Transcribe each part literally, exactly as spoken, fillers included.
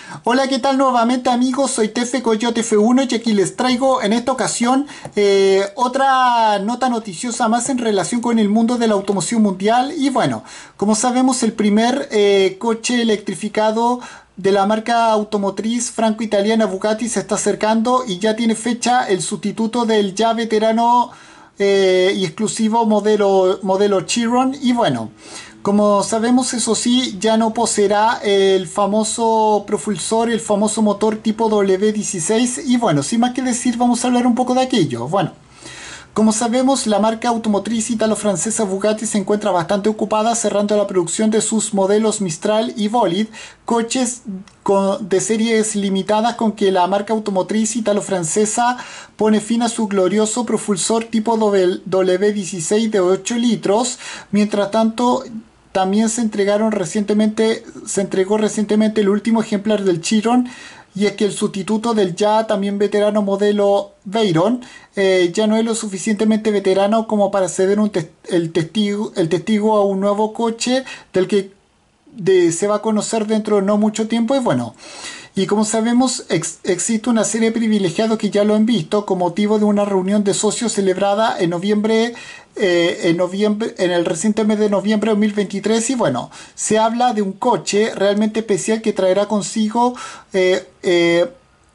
Hola, ¿qué tal nuevamente amigos? Soy Tefe Coyote F uno y aquí les traigo en esta ocasión eh, otra nota noticiosa más en relación con el mundo de la automoción mundial. Y bueno, como sabemos, el primer eh, coche electrificado de la marca automotriz franco-italiana Bugatti se está acercando y ya tiene fecha el sustituto del ya veterano eh, y exclusivo modelo, modelo Chiron. Y bueno, como sabemos, eso sí, ya no poseerá el famoso propulsor, el famoso motor tipo W dieciséis. Y bueno, sin más que decir, vamos a hablar un poco de aquello. Bueno, como sabemos, la marca automotriz italo-francesa Bugatti se encuentra bastante ocupada cerrando la producción de sus modelos Mistral y Bolide, coches con, de series limitadas con que la marca automotriz italo-francesa pone fin a su glorioso propulsor tipo W dieciséis de ocho litros. Mientras tanto, también se entregaron recientemente, se entregó recientemente el último ejemplar del Chiron, y es que el sustituto del ya también veterano modelo Veyron eh, ya no es lo suficientemente veterano como para ceder un te el, testigo, el testigo a un nuevo coche del que de, se va a conocer dentro de no mucho tiempo. Y bueno, y como sabemos, ex existe una serie de privilegiados que ya lo han visto con motivo de una reunión de socios celebrada en noviembre, eh, en noviembre, en el reciente mes de noviembre de dos mil veintitrés. Y bueno, se habla de un coche realmente especial que traerá consigo eh, eh,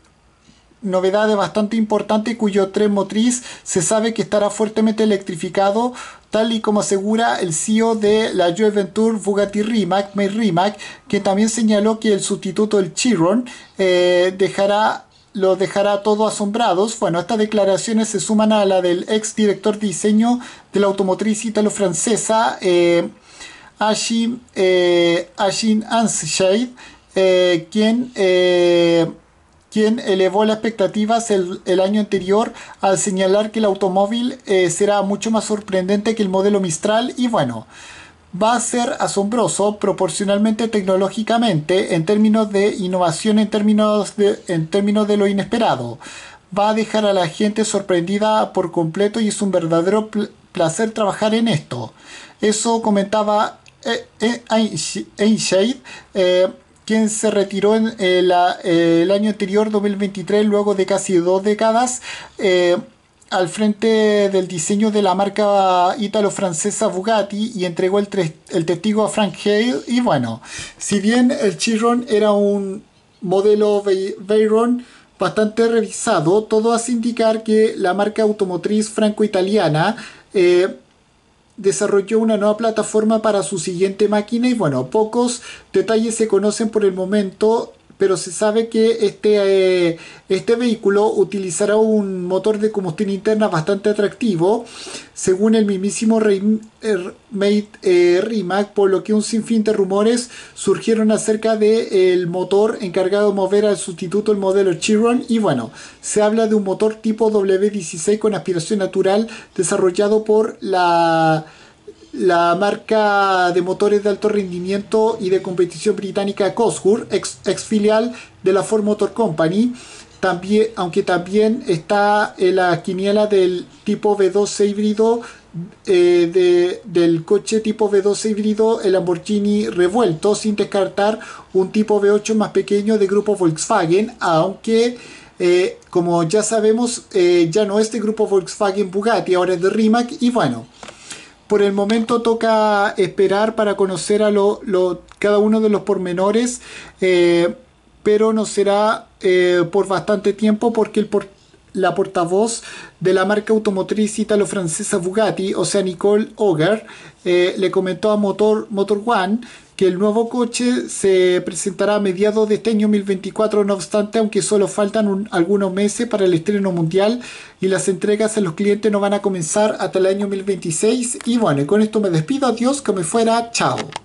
novedades bastante importantes, cuyo tren motriz se sabe que estará fuertemente electrificado, tal y como asegura el C E O de la Joint Venture Bugatti Rimac, May Rimac, que también señaló que el sustituto del Chiron eh, dejará, los dejará todos asombrados. Bueno, estas declaraciones se suman a la del ex director de diseño de la automotriz italo-francesa, eh, Ashim, eh, Ashim Anshade, eh, quien... Eh, quien elevó las expectativas el, el año anterior al señalar que el automóvil eh, será mucho más sorprendente que el modelo Mistral. Y bueno, va a ser asombroso proporcionalmente tecnológicamente en términos de innovación, en términos de, en términos de lo inesperado. Va a dejar a la gente sorprendida por completo y es un verdadero pl placer trabajar en esto. Eso comentaba eh, eh, Anshade, eh, quien se retiró en eh, la, eh, el año anterior, dos mil veintitrés, luego de casi dos décadas eh, al frente del diseño de la marca ítalo-francesa Bugatti, y entregó el, el testigo a Frank Hale. Y bueno, si bien el Chiron era un modelo Veyron bastante revisado, todo hace indicar que la marca automotriz franco-italiana eh, desarrolló una nueva plataforma para su siguiente máquina. Y bueno, pocos detalles se conocen por el momento, pero se sabe que este, eh, este vehículo utilizará un motor de combustión interna bastante atractivo, según el mismísimo May eh, Rimac, por lo que un sinfín de rumores surgieron acerca del motor encargado de mover al sustituto del modelo Chiron. Y bueno, se habla de un motor tipo W dieciséis con aspiración natural desarrollado por la... la marca de motores de alto rendimiento y de competición británica Cosworth, ex, ex filial de la Ford Motor Company. También, aunque también está en la quiniela del tipo V doce híbrido, eh, de, del coche tipo V doce híbrido, el Lamborghini revuelto, sin descartar un tipo V ocho más pequeño de grupo Volkswagen, aunque eh, como ya sabemos, eh, ya no es de grupo Volkswagen Bugatti, ahora es de Rimac. Y bueno, por el momento toca esperar para conocer a lo, lo, cada uno de los pormenores, eh, pero no será eh, por bastante tiempo, porque el por, la portavoz de la marca automotriz italo-francesa Bugatti, o sea Nicole Auger, eh, le comentó a Motor, Motor One que el nuevo coche se presentará a mediados de este año dos mil veinticuatro, no obstante, aunque solo faltan un, algunos meses para el estreno mundial y las entregas a los clientes no van a comenzar hasta el año dos mil veintiséis. Y bueno, y con esto me despido, adiós, que me fuera, chao.